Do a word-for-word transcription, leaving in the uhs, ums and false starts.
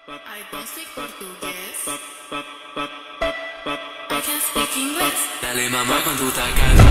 I don't speak portuguese. I can speak English. Dale mamá con tu Tacata.